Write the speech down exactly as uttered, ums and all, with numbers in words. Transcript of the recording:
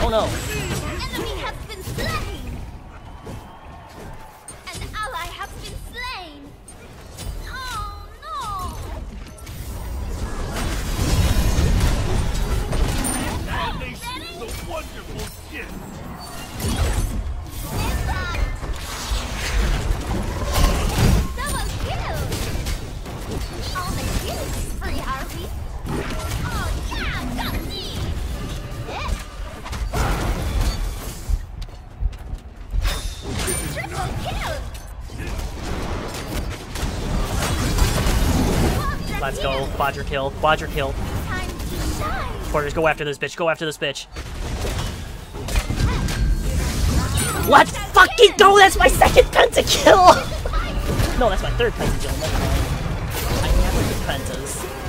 Oh no. Enemy has been slain. An ally has been slain. Oh no. The wonderful gift. Double kill. All the kills free, are we? Oh yeah, got me. Eh? Triple kill. Let's go. Quadra kill. Quadra kill. Time to shine. Porters, go after this bitch. Go after this bitch. Let's fucking go! That's my second pentakill! No, that's my third pentakill. I never get pentas.